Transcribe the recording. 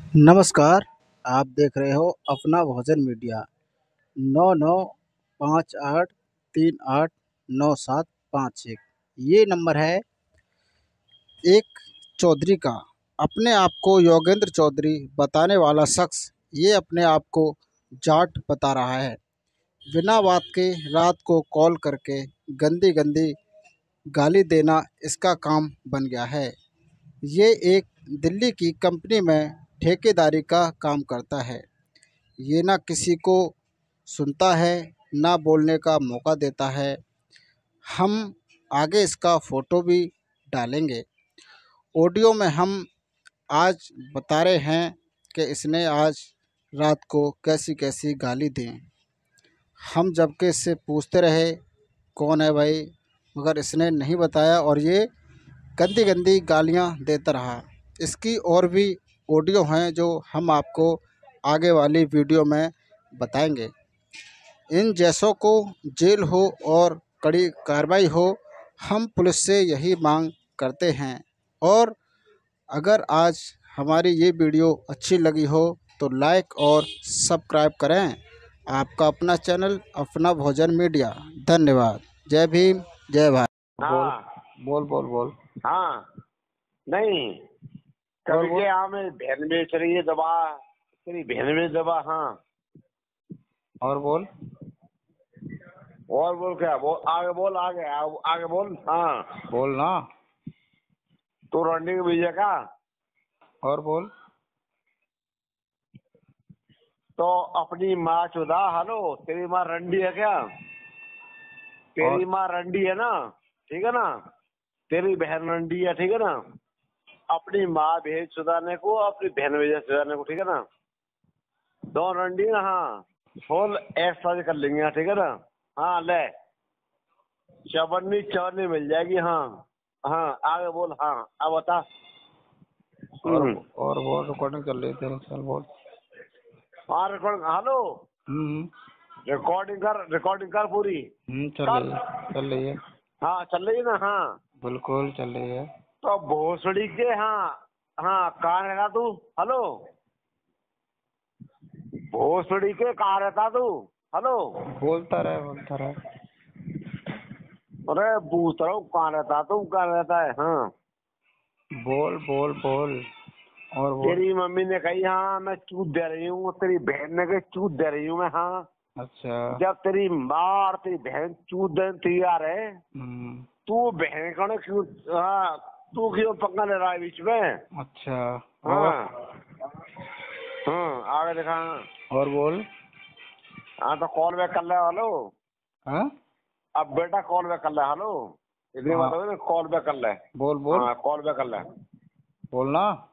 नमस्कार। आप देख रहे हो अपना भोजन मीडिया। 9958389751। ये नंबर है एक चौधरी का। अपने आप को योगेंद्र चौधरी बताने वाला शख्स ये अपने आप को जाट बता रहा है। बिना बात के रात को कॉल करके गंदी गंदी गाली देना इसका काम बन गया है। ये एक दिल्ली की कंपनी में ठेकेदारी का काम करता है। ये ना किसी को सुनता है, ना बोलने का मौका देता है। हम आगे इसका फ़ोटो भी डालेंगे। ऑडियो में हम आज बता रहे हैं कि इसने आज रात को कैसी कैसी गाली दी। हम जबकि इससे पूछते रहे कौन है भाई, मगर इसने नहीं बताया और ये गंदी गंदी गालियाँ देता रहा। इसकी और भी ऑडियो हैं जो हम आपको आगे वाली वीडियो में बताएंगे। इन जैसों को जेल हो और कड़ी कार्रवाई हो, हम पुलिस से यही मांग करते हैं। और अगर आज हमारी ये वीडियो अच्छी लगी हो तो लाइक और सब्सक्राइब करें। आपका अपना चैनल अपना भोजन मीडिया। धन्यवाद। जय भीम, जय भारत। बोल हाँ बोल बोल बोल। हाँ नहीं और कभी बोल के यहाँ में बहन बेच रही है दवा, तेरी बहन बेच दवा। हाँ और बोल। और बोल क्या बोल, आगे बोल, आगे बोल। हाँ बोल ना। तू रनिंग भेजे का? और बोल। तो अपनी माँ चुदा। हेलो, तेरी माँ रंडी है क्या? और तेरी माँ रंडी है ना? ठीक है ना? तेरी बहन रंडी है, ठीक है ना? अपनी माँ भेज सुधारने को, अपनी बहन भेज सुधारने को, ठीक है ना? दो रंडी ना। हाँ फुल एक्सरसाइज कर लेंगे, ठीक है ना? हाँ ले, चवन्नी चवन्नी मिल जाएगी। हाँ हाँ आगे बोल। हाँ अब बता। और हम्म। और बोल। रिकॉर्डिंग चल रही थी, चल बोल। हाँ रिकॉर्डिंग। हेलो, हम्म रिकॉर्डिंग कर पूरी चल कर। रही है, चल रही है। हाँ चल रही है ना? हाँ बिल्कुल चल रही है। तो भोसड़ी के। हाँ हाँ कहाँ रहेगा तू? हेलो, भोसड़ी के कहाँ रहता तू? हेलो, बोलता रहे। अरे पूछ रहा हूँ कहाँ रहता तू, कहाँ रहता है? हाँ बोल बोल बोल। और बोल। तेरी मम्मी ने कही हाँ मैं चूत दे रही हूँ, तेरी बहन ने कही चूत दे रही हूँ मैं। हाँ अच्छा। जब तेरी माँ और तेरी बहन चूत देने तैयार है, हम्म। तू बहन का क्यों? हाँ तू क्यों पंगा ले रहा है बीच में? अच्छा। और हाँ आगे देखा। और बोल। हाँ तो कॉल बैक कर ले। हेलो, हाँ अब बेटा कॉल बैक कर ले। हेलो, इतनी बात हाँ हो गई, कॉल बैक कर ले। बोल बोल हाँ कॉल बैक कर ले। बोलना।